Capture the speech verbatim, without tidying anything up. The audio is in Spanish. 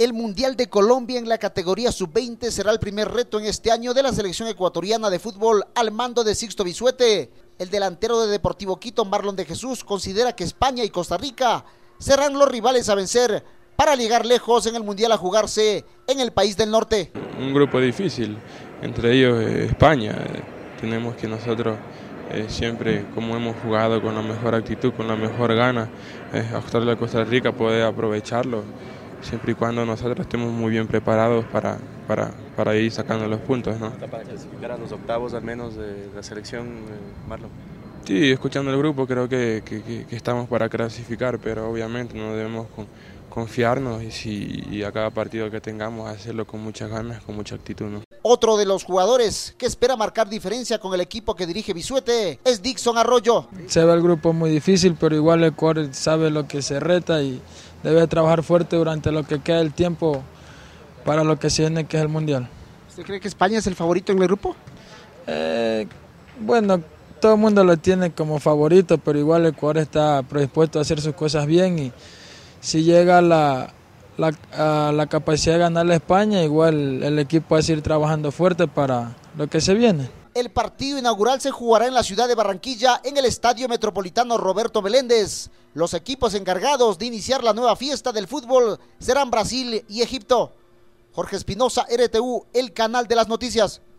El Mundial de Colombia en la categoría sub veinte será el primer reto en este año de la selección ecuatoriana de fútbol al mando de Sixto Bisuete. El delantero de Deportivo Quito, Marlon de Jesús, considera que España y Costa Rica serán los rivales a vencer para llegar lejos en el Mundial a jugarse en el país del norte. Un grupo difícil, entre ellos eh, España. Eh, tenemos que nosotros eh, siempre, como hemos jugado con la mejor actitud, con la mejor gana, eh, ajustarle a Costa Rica, poder aprovecharlo, siempre y cuando nosotros estemos muy bien preparados para, para, para ir sacando los puntos, ¿no? Para clasificar a los octavos al menos de la selección, eh, Marlon. Sí, escuchando el grupo creo que, que, que estamos para clasificar, pero obviamente no debemos con, confiarnos y, si, y a cada partido que tengamos hacerlo con muchas ganas, con mucha actitud, ¿no? Otro de los jugadores que espera marcar diferencia con el equipo que dirige Bisuete es Dixon Arroyo. Se ve el grupo muy difícil, pero igual el Ecuador sabe lo que se reta y debe trabajar fuerte durante lo que queda del tiempo para lo que se viene, que es el Mundial. ¿Usted cree que España es el favorito en el grupo? Eh, bueno, todo el mundo lo tiene como favorito, pero igual el Ecuador está predispuesto a hacer sus cosas bien y si llega la, la, a la capacidad de ganarle a España, igual el equipo va a seguir trabajando fuerte para lo que se viene. El partido inaugural se jugará en la ciudad de Barranquilla, en el Estadio Metropolitano Roberto Meléndez. Los equipos encargados de iniciar la nueva fiesta del fútbol serán Brasil y Egipto. Jorge Espinosa, R T U, el canal de las noticias.